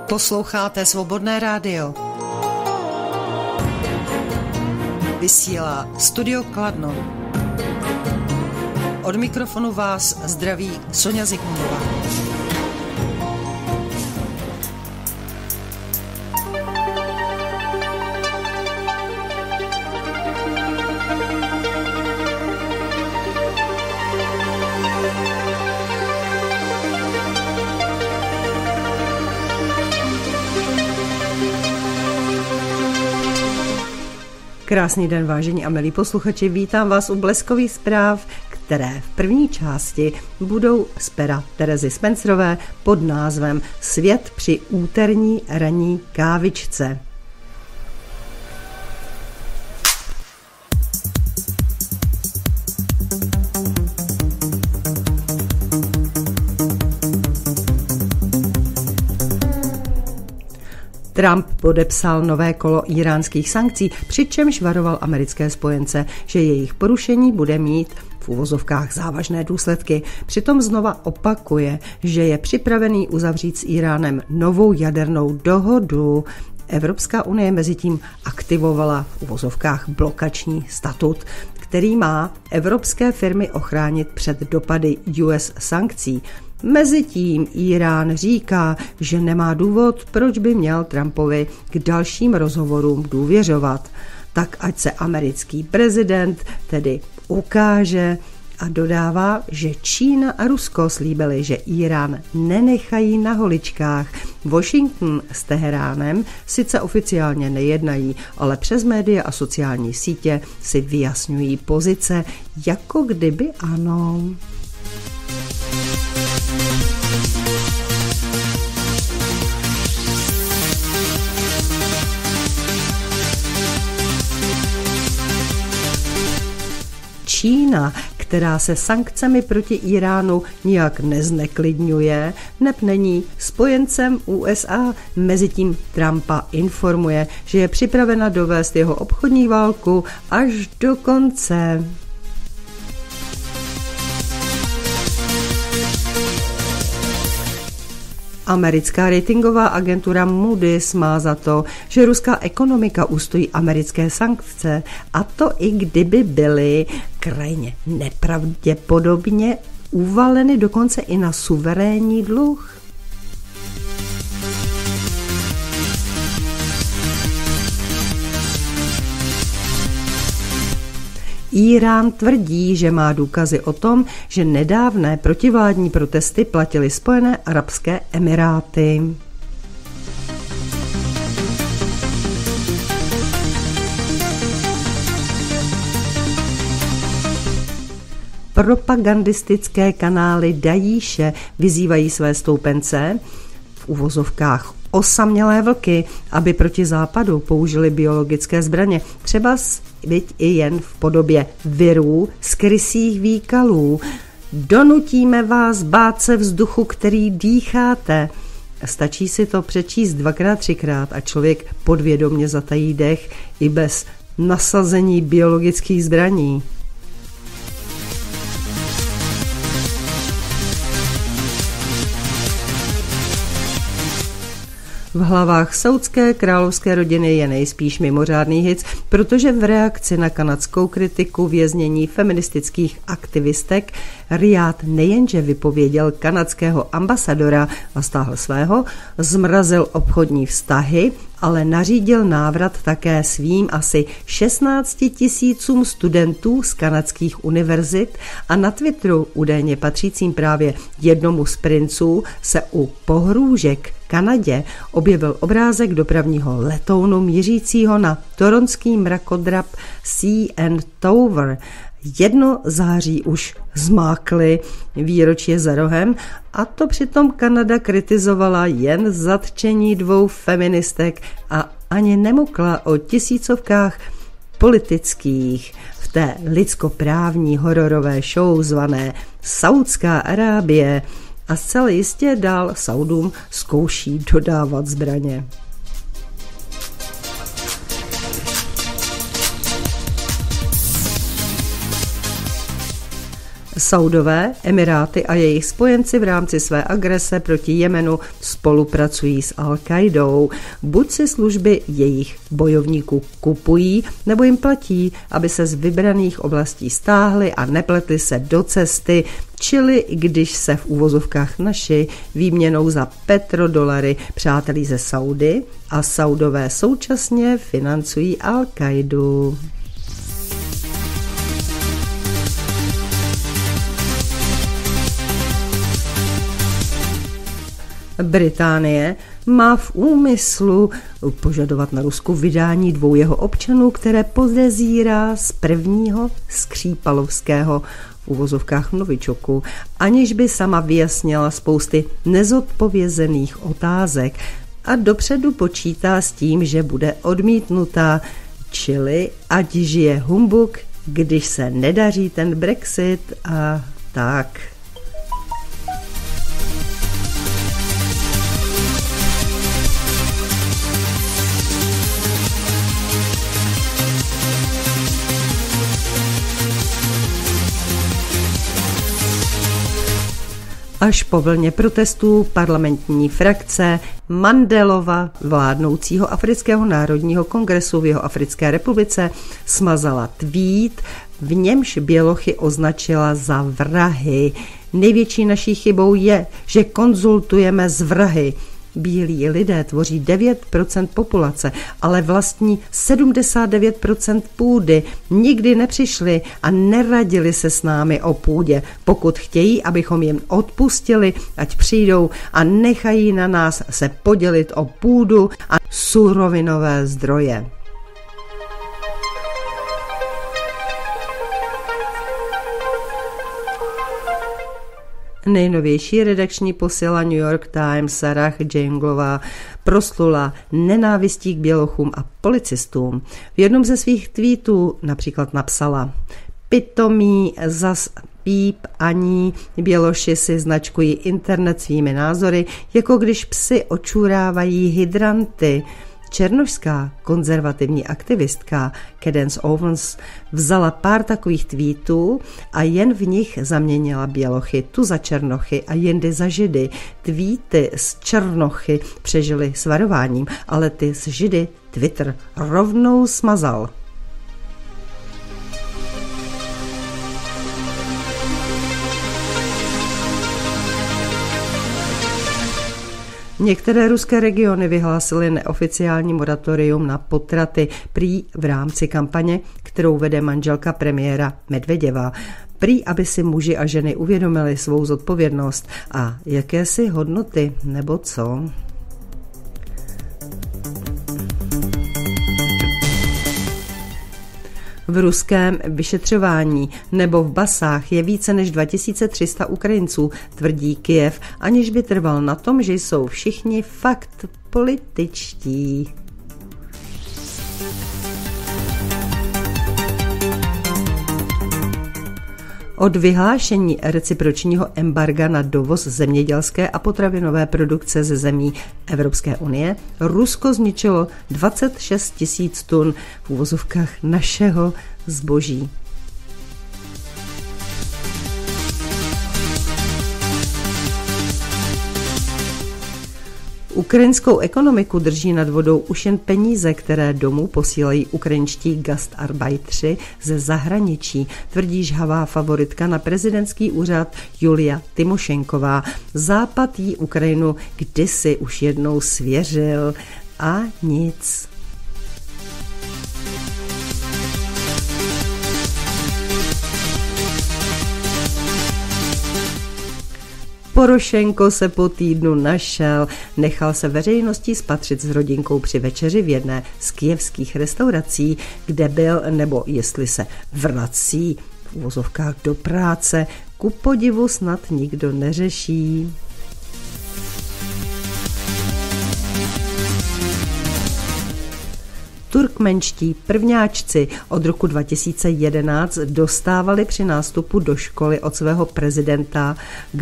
Posloucháte Svobodné rádio. Vysílá Studio Kladno. Od mikrofonu vás zdraví Soňa Zikmundová. Krásný den, vážení a milí posluchači, vítám vás u bleskových zpráv, které v první části budou z pera Terezy Spencerové pod názvem Svět při úterní ranní kávičce. Trump podepsal nové kolo íránských sankcí, přičemž varoval americké spojence, že jejich porušení bude mít v uvozovkách závažné důsledky. Přitom znova opakuje, že je připravený uzavřít s Íránem novou jadernou dohodu. Evropská unie mezitím aktivovala v uvozovkách blokační statut, který má evropské firmy ochránit před dopady US sankcí. Mezitím Írán říká, že nemá důvod, proč by měl Trumpovi k dalším rozhovorům důvěřovat. Tak ať se americký prezident tedy ukáže, a dodává, že Čína a Rusko slíbili, že Írán nenechají na holičkách. Washington s Teheránem sice oficiálně nejednají, ale přes média a sociální sítě si vyjasňují pozice, jako kdyby ano. Čína, která se sankcemi proti Íránu nijak nezneklidňuje, neb není spojencem USA, mezitím Trumpa informuje, že je připravena dovést jeho obchodní válku až do konce. Americká ratingová agentura Moody's má za to, že ruská ekonomika ustojí americké sankce, a to i kdyby byly krajně nepravděpodobně uvaleny dokonce i na suverénní dluh. Írán tvrdí, že má důkazy o tom, že nedávné protivládní protesty platily Spojené arabské emiráty. Propagandistické kanály Dajíše vyzývají své stoupence, v uvozovkách osamělé vlky, aby proti západu použili biologické zbraně, třeba byť i jen v podobě virů z krysích výkalů. Donutíme vás bát se vzduchu, který dýcháte. Stačí si to přečíst 2x, 3x a člověk podvědomě zatají dech i bez nasazení biologických zbraní. V hlavách saúdské královské rodiny je nejspíš mimořádný hic, protože v reakci na kanadskou kritiku věznění feministických aktivistek Riad nejenže vypověděl kanadského ambasadora a stáhl svého, zmrazil obchodní vztahy, ale nařídil návrat také svým asi 16 000 studentů z kanadských univerzit a na Twitteru, údajně patřícím právě jednomu z princů, se u pohrůžek Kanadě objevil obrázek dopravního letounu mířícího na toronský mrakodrap CN Tower. 1. září už zmákli, výročí je za rohem, a to přitom Kanada kritizovala jen zatčení 2 feministek a ani nemukla o tisícovkách politických v té lidskoprávní hororové show zvané Saudská Arábie, a zcela jistě dál Saudům zkouší dodávat zbraně. Saudové Emiráty a jejich spojenci v rámci své agrese proti Jemenu spolupracují s Al-Qaidou. Buď si služby jejich bojovníků kupují, nebo jim platí, aby se z vybraných oblastí stáhli a nepletli se do cesty, čili když se v uvozovkách naši výměnou za petrodolary přátelí ze Saudy a Saudové současně financují Al-Qaidu. Británie má v úmyslu požadovat na Rusku vydání 2 jeho občanů, které podezírá z prvního skřípalovského v uvozovkách novičoku, aniž by sama vyjasnila spousty nezodpovězených otázek a dopředu počítá s tím, že bude odmítnutá, čili ať žije humbuk, když se nedaří ten Brexit a tak. Až po vlně protestů parlamentní frakce Mandelova vládnoucího Afrického národního kongresu v Jihoafrické republice smazala tweet, v němž bělochy označila za vrahy. Největší naší chybou je, že konzultujeme s vrahy. Bílí lidé tvoří 9% populace, ale vlastní 79% půdy. Nikdy nepřišli a neradili se s námi o půdě. Pokud chtějí, abychom jim odpustili, ať přijdou a nechají na nás se podělit o půdu a surovinové zdroje. Nejnovější redakční posila New York Times Sarah Janglová proslula nenávistí k bělochům a policistům. V jednom ze svých tweetů například napsala: pitomí zas píp ani běloši si značkují internet svými názory, jako když psi očurávají hydranty. Černošská konzervativní aktivistka Cadence Owens vzala pár takových tweetů a jen v nich zaměnila bělochy tu za černochy a jindy za židy. Tweety z černochy přežily s varováním, ale ty z židy Twitter rovnou smazal. Některé ruské regiony vyhlásily neoficiální moratorium na potraty, prý v rámci kampaně, kterou vede manželka premiéra Medveděva. Prý, aby si muži a ženy uvědomili svou zodpovědnost a jakési hodnoty, nebo co? V ruském vyšetřování nebo v basách je více než 2300 Ukrajinců, tvrdí Kyjev, aniž by trval na tom, že jsou všichni fakt političtí. Od vyhlášení recipročního embarga na dovoz zemědělské a potravinové produkce ze zemí Evropské unie Rusko zničilo 26 000 tun v uvozovkách našeho zboží. Ukrajinskou ekonomiku drží nad vodou už jen peníze, které domů posílají ukrajinští gastarbeitři ze zahraničí, tvrdí žhavá favoritka na prezidentský úřad Julia Tymošenková. Západ jí Ukrajinu kdysi už jednou svěřil a nic. Porošenko se po týdnu našel, nechal se veřejností spatřit s rodinkou při večeři v jedné z kyjevských restaurací, kde byl, nebo jestli se vrací v uvozovkách do práce, ku podivu snad nikdo neřeší. Turkmenští prvňáčci od roku 2011 dostávali při nástupu do školy od svého prezidenta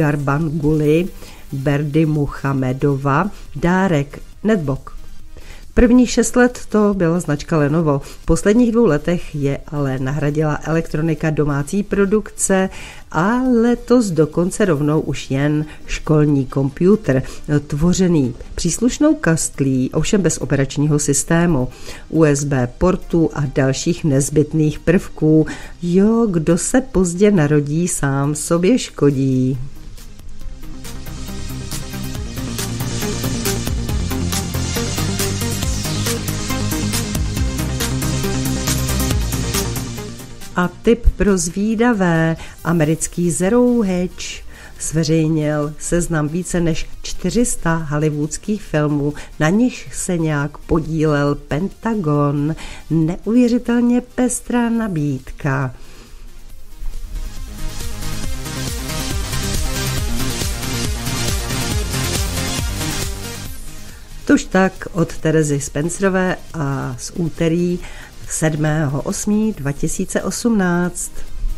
Gurbanguly Berdimuhamedova dárek netbook. Prvních 6 let to byla značka Lenovo. V posledních 2 letech je ale nahradila elektronika domácí produkce a letos dokonce rovnou už jen školní počítač, tvořený příslušnou kastlí, ovšem bez operačního systému, USB portů a dalších nezbytných prvků. Jo, kdo se pozdě narodí, sám sobě škodí. A tip pro zvídavé: americký Zero Hedge zveřejnil seznam více než 400 hollywoodských filmů, na nich se nějak podílel Pentagon. Neuvěřitelně pestrá nabídka. Tož tak od Terezy Spencerové a z úterý 7.8.2018.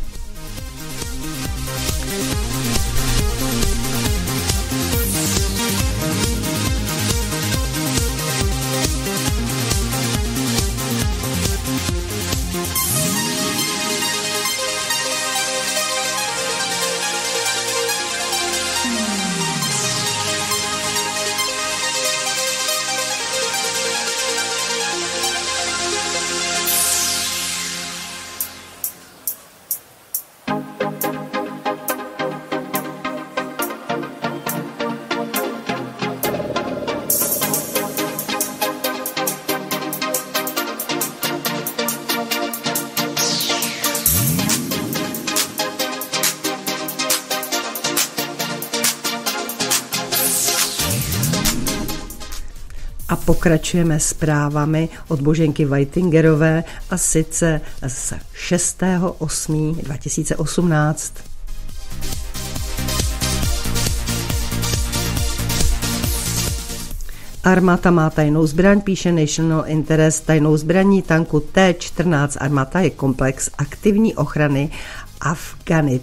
A pokračujeme zprávami od Boženky Whitingerové, a sice z 6.8.2018. Armáta má tajnou zbraň, píše National Interest. Tajnou zbraní tanku T-14 Armáta je komplex aktivní ochrany Afganit.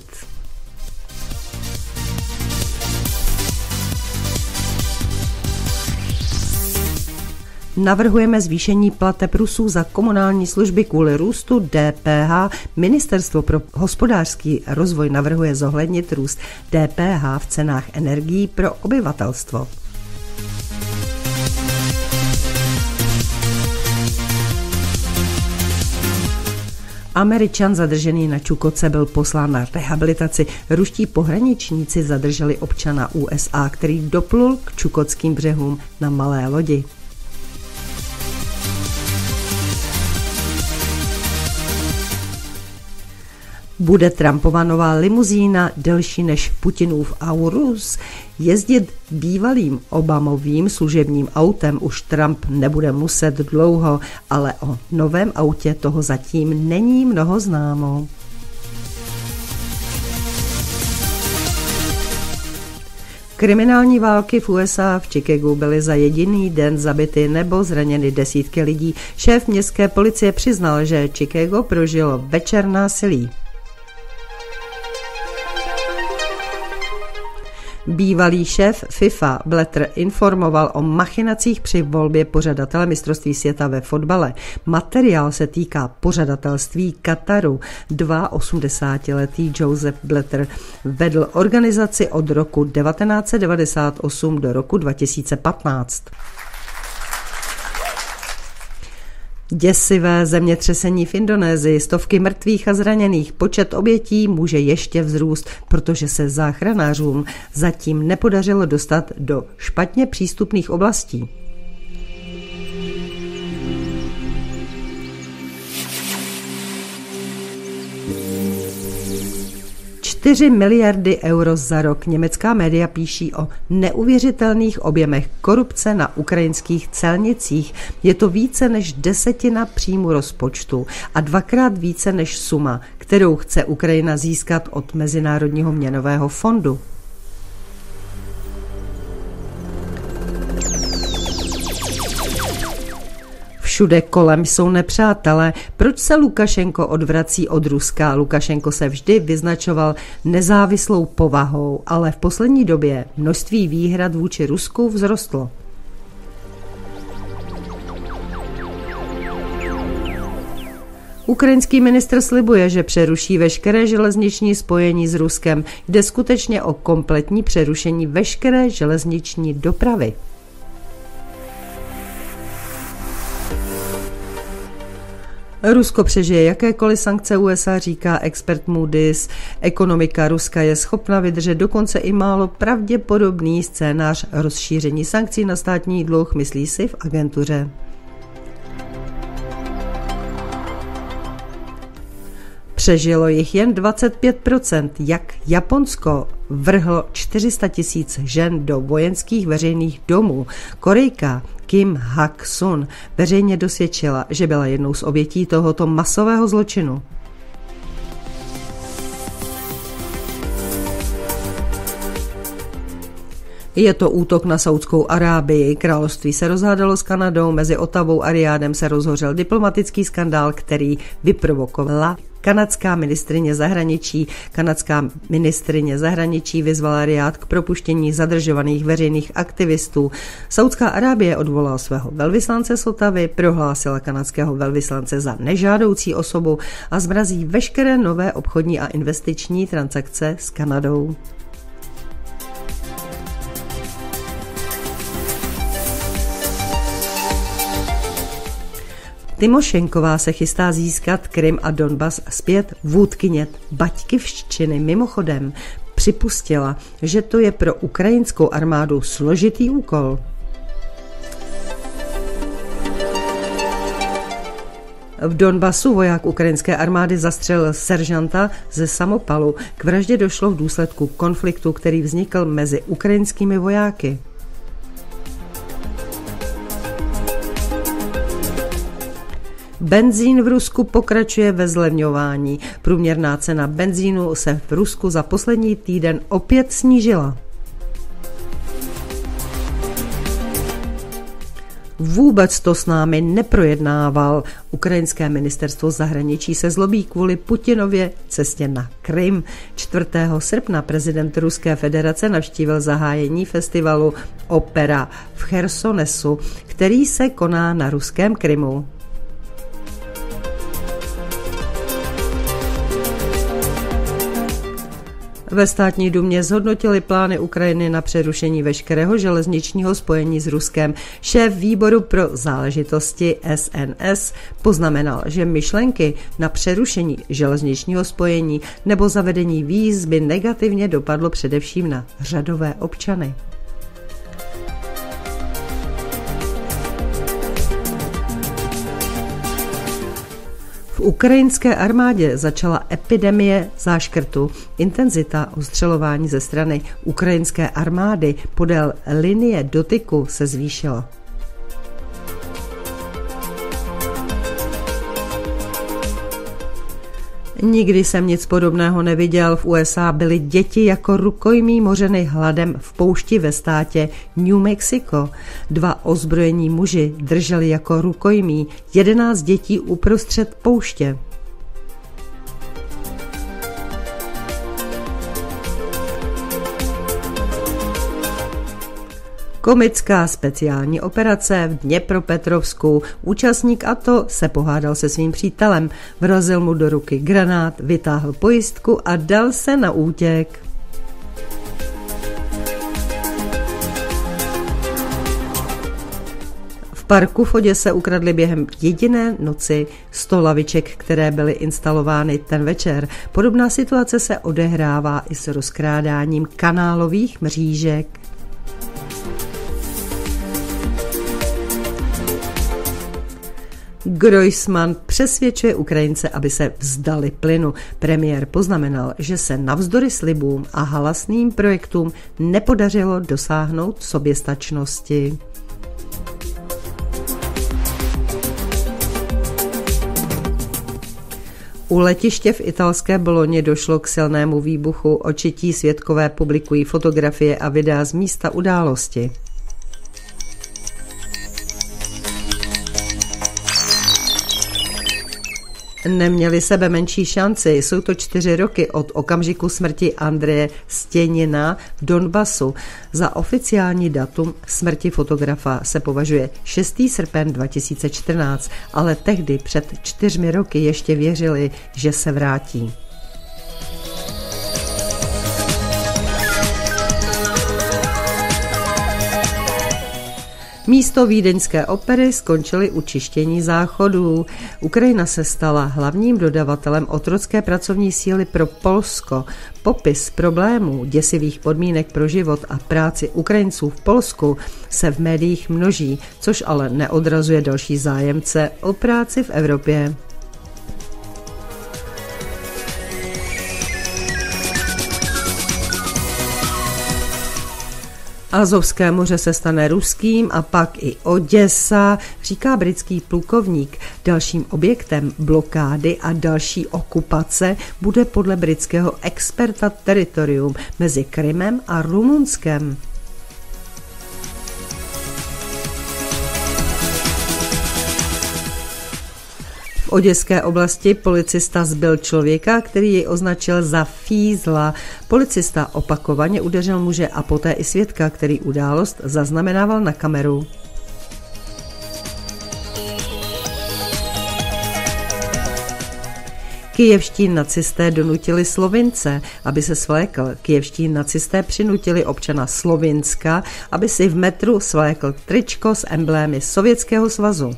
Navrhujeme zvýšení plateb Rusů za komunální služby kvůli růstu DPH. Ministerstvo pro hospodářský rozvoj navrhuje zohlednit růst DPH v cenách energií pro obyvatelstvo. Američan zadržený na Čukotce byl poslán na rehabilitaci. Ruští pohraničníci zadrželi občana USA, který doplul k čukotským břehům na malé lodi. Bude Trumpova nová limuzína delší než Putinův Aurus? Jezdit bývalým Obamovým služebním autem už Trump nebude muset dlouho, ale o novém autě toho zatím není mnoho známo. Kriminální války v USA v Chicagu byly za jediný den zabity nebo zraněny desítky lidí. Šéf městské policie přiznal, že Chicago prožilo večer násilí. Bývalý šéf FIFA Blatter informoval o machinacích při volbě pořadatele mistrovství světa ve fotbale. Materiál se týká pořadatelství Kataru. 82letý Joseph Blatter vedl organizaci od roku 1998 do roku 2015. Děsivé zemětřesení v Indonésii, stovky mrtvých a zraněných, počet obětí může ještě vzrůst, protože se záchranářům zatím nepodařilo dostat do špatně přístupných oblastí. $4 miliardy za rok. Německá média píší o neuvěřitelných objemech korupce na ukrajinských celnicích. Je to více než 1/10 příjmu rozpočtu a 2krát více než suma, kterou chce Ukrajina získat od Mezinárodního měnového fondu. Všude kolem jsou nepřátelé. Proč se Lukašenko odvrací od Ruska? Lukašenko se vždy vyznačoval nezávislou povahou, ale v poslední době množství výhrad vůči Rusku vzrostlo. Ukrajinský ministr slibuje, že přeruší veškeré železniční spojení s Ruskem. Jde skutečně o kompletní přerušení veškeré železniční dopravy. Rusko přežije jakékoliv sankce USA, říká expert Moody's. Ekonomika Ruska je schopna vydržet dokonce i málo pravděpodobný scénář rozšíření sankcí na státní dluh, myslí si v agentuře. Přežilo jich jen 25%, jak Japonsko vrhlo 400 000 žen do vojenských veřejných domů. Korejka Kim Hak-sun veřejně dosvědčila, že byla jednou z obětí tohoto masového zločinu. Je to útok na Saudskou Arábii. Království se rozhádalo s Kanadou, mezi Ottawou a Rijádem se rozhořel diplomatický skandál, který vyprovokovala kanadská ministryně zahraničí vyzvala Rijád k propuštění zadržovaných veřejných aktivistů. Saudská Arábie odvolala svého velvyslance z Ottawy, prohlásila kanadského velvyslance za nežádoucí osobu a zmrazí veškeré nové obchodní a investiční transakce s Kanadou. Tymošenková se chystá získat Krym a Donbas zpět. Vůdkyně Baťkivščiny mimochodem připustila, že to je pro ukrajinskou armádu složitý úkol. V Donbasu voják ukrajinské armády zastřelil seržanta ze samopalu. K vraždě došlo v důsledku konfliktu, který vznikl mezi ukrajinskými vojáky. Benzín v Rusku pokračuje ve zlevňování. Průměrná cena benzínu se v Rusku za poslední týden opět snížila. Vůbec to s námi neprojednával. Ukrajinské ministerstvo zahraničí se zlobí kvůli Putinově cestě na Krym. 4. srpna prezident Ruské federace navštívil zahájení festivalu Opera v Chersonesu, který se koná na ruském Krymu. Ve státní dumě zhodnotili plány Ukrajiny na přerušení veškerého železničního spojení s Ruskem. Šéf výboru pro záležitosti SNS poznamenal, že myšlenky na přerušení železničního spojení nebo zavedení víz by negativně dopadlo především na řadové občany. V ukrajinské armádě začala epidemie záškrtu. Intenzita ostřelování ze strany ukrajinské armády podél linie dotyku se zvýšila. Nikdy jsem nic podobného neviděl. V USA byly děti jako rukojmí mořeny hladem v poušti ve státě New Mexico. 2 ozbrojení muži drželi jako rukojmí 11 dětí uprostřed pouště. Komická speciální operace v Dněpropetrovsku. Účastník ATO se pohádal se svým přítelem, vrazil mu do ruky granát, vytáhl pojistku a dal se na útěk. V parku v Oděse ukradli během jediné noci 100 laviček, které byly instalovány ten večer. Podobná situace se odehrává i s rozkrádáním kanálových mřížek. Groysman přesvědčuje Ukrajince, aby se vzdali plynu. Premiér poznamenal, že se navzdory slibům a halasným projektům nepodařilo dosáhnout soběstačnosti. U letiště v italské Bologně došlo k silnému výbuchu. Očití svědkové publikují fotografie a videa z místa události. neměli sebe menší šanci. Jsou to 4 roky od okamžiku smrti Andreje Stěnina v Donbasu. Za oficiální datum smrti fotografa se považuje 6. srpen 2014, ale tehdy před 4 roky ještě věřili, že se vrátí. Místo vídeňské opery skončily u čištění záchodů. Ukrajina se stala hlavním dodavatelem otrocké pracovní síly pro Polsko. Popis problémů, děsivých podmínek pro život a práci Ukrajinců v Polsku se v médiích množí, což ale neodrazuje další zájemce o práci v Evropě. Azovské moře se stane ruským a pak i Oděsa, říká britský plukovník. Dalším objektem blokády a další okupace bude podle britského experta teritorium mezi Krymem a Rumunskem. V oděské oblasti policista zbil člověka, který jej označil za fízla. Policista opakovaně udeřil muže a poté i svědka, který událost zaznamenával na kameru. Kyjevští nacisté donutili Slovince, aby se svlékl. Kyjevští nacisté přinutili občana Slovinska, aby si v metru svlékl tričko s emblémy Sovětského svazu.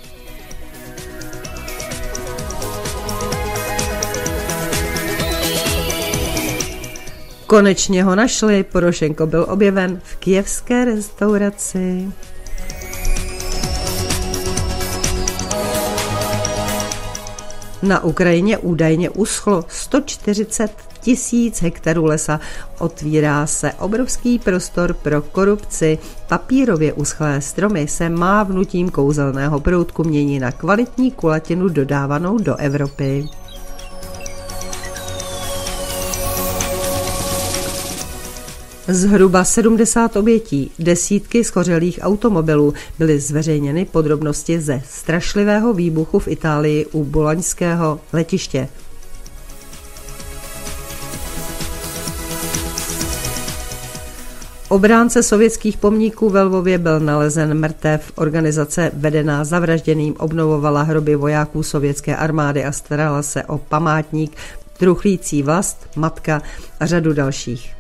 Konečně ho našli, Porošenko byl objeven v kyjevské restauraci. Na Ukrajině údajně uschlo 140 000 hektarů lesa. Otvírá se obrovský prostor pro korupci. Papírově uschlé stromy se mávnutím kouzelného proutku mění na kvalitní kulatinu dodávanou do Evropy. Zhruba 70 obětí, desítky schořelých automobilů byly zveřejněny podrobnosti ze strašlivého výbuchu v Itálii u boloňského letiště. Obránce sovětských pomníků ve Lvově byl nalezen mrtev. Organizace vedená zavražděným obnovovala hroby vojáků sovětské armády a starala se o památník, truchlící vlast, matka a řadu dalších.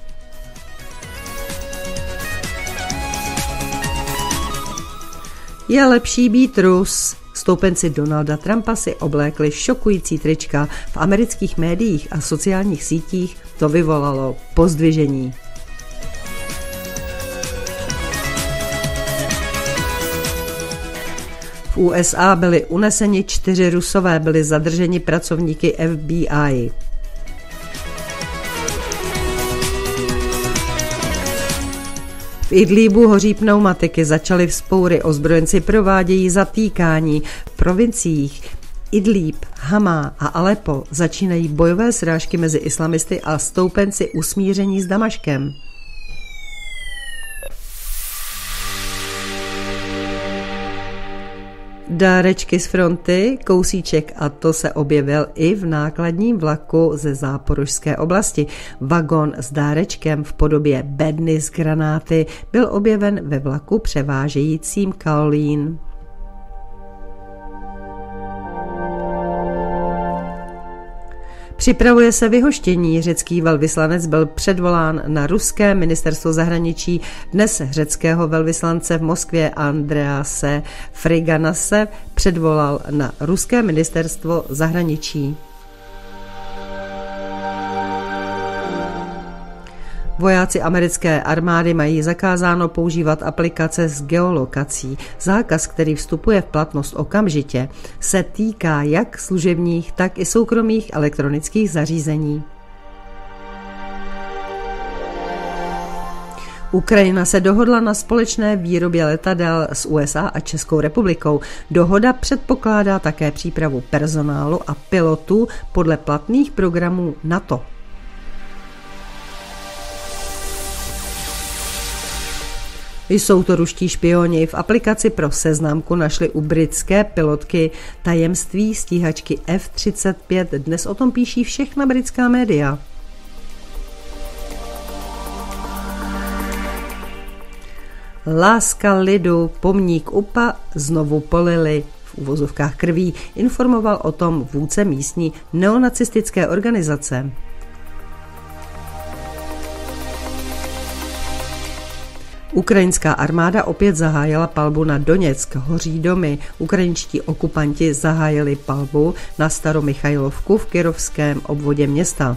Je lepší být Rus. Stoupenci Donalda Trumpa si oblékli šokující trička. V amerických médiích a sociálních sítích to vyvolalo pozdvižení. V USA byli uneseni 4 Rusové, byli zadrženi pracovníky FBI. V Idlíbu hoří pneumatiky, začaly vzpoury, ozbrojenci provádějí zatýkání. V provinciích Idlíb, Hama a Alepo začínají bojové srážky mezi islamisty a stoupenci usmíření s Damaškem. Dárečky z fronty, kousíček a to se objevil i v nákladním vlaku ze záporožské oblasti. Vagon s dárečkem v podobě bedny z granáty byl objeven ve vlaku převážejícím kaolín. Připravuje se vyhoštění. Řecký velvyslanec byl předvolán na ruské ministerstvo zahraničí. Dnes řeckého velvyslance v Moskvě Andrease Friganase předvolal na ruské ministerstvo zahraničí. Vojáci americké armády mají zakázáno používat aplikace s geolokací. Zákaz, který vstupuje v platnost okamžitě, se týká jak služebních, tak i soukromých elektronických zařízení. Ukrajina se dohodla na společné výrobě letadel s USA a Českou republikou. Dohoda předpokládá také přípravu personálu a pilotů podle platných programů NATO. Jsou to ruští špioni. V aplikaci pro seznamku našli u britské pilotky tajemství stíhačky F-35. Dnes o tom píší všechna britská média. Láska lidu, pomník UPA znovu polili v uvozovkách krví, informoval o tom vůdce místní neonacistické organizace. Ukrajinská armáda opět zahájila palbu na Doněck, hoří domy. Ukrajinští okupanti zahájili palbu na Staromichajlovku v Kyrovském obvodě města.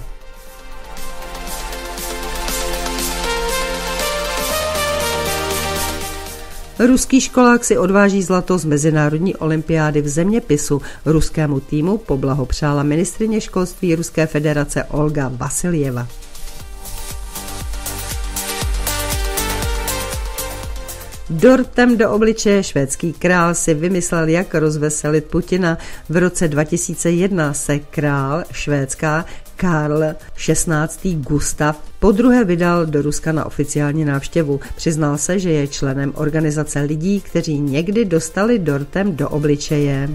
Ruský školák si odváží zlato z mezinárodní olympiády v zeměpisu. Ruskému týmu poblahopřála ministryně školství Ruské federace Olga Vasiljeva. Dortem do obličeje švédský král si vymyslel, jak rozveselit Putina. V roce 2001 se král Švédska Karl XVI. Gustav podruhé vydal do Ruska na oficiální návštěvu. Přiznal se, že je členem organizace lidí, kteří někdy dostali dortem do obličeje.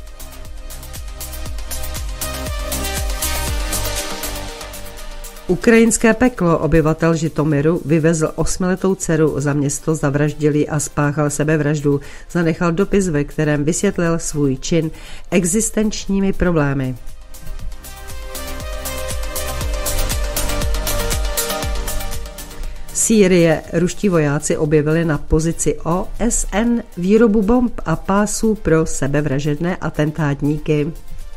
Ukrajinské peklo. Obyvatel Žitomiru vyvezl 8letou dceru za město, zavraždil ji a spáchal sebevraždu. Zanechal dopis, ve kterém vysvětlil svůj čin existenčními problémy. Sýrie. Ruští vojáci objevili na pozici OSN výrobu bomb a pásů pro sebevražedné atentátníky.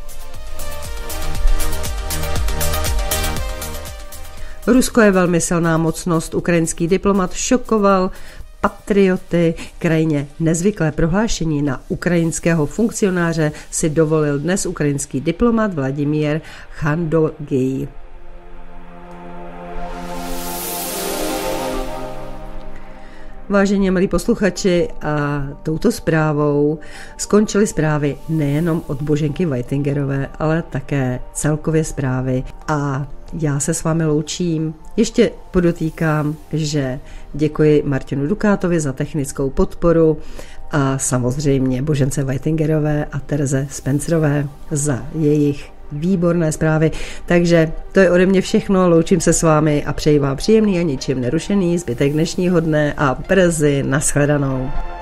Rusko je velmi silná mocnost. Ukrajinský diplomat šokoval patrioty. Krajně nezvyklé prohlášení na ukrajinského funkcionáře si dovolil dnes ukrajinský diplomat Vladimír Chandogij. Vážení milí posluchači, a touto zprávou skončily zprávy nejenom od Boženky Whitingerové, ale také celkově zprávy. A já se s vámi loučím. Ještě podotýkám, že děkuji Martinu Dukátovi za technickou podporu a samozřejmě Božence Whitingerové a Tereze Spencerové za jejich výborné zprávy. Takže to je ode mě všechno, loučím se s vámi a přeji vám příjemný a ničím nerušený zbytek dnešního dne a brzy nashledanou.